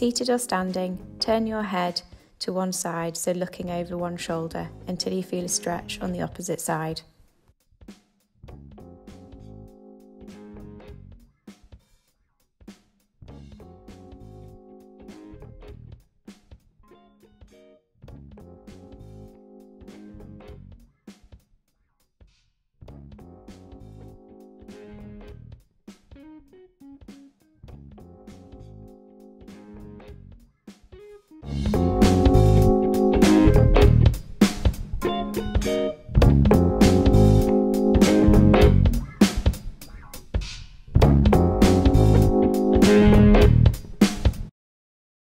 Seated or standing, turn your head to one side, so looking over one shoulder until you feel a stretch on the opposite side.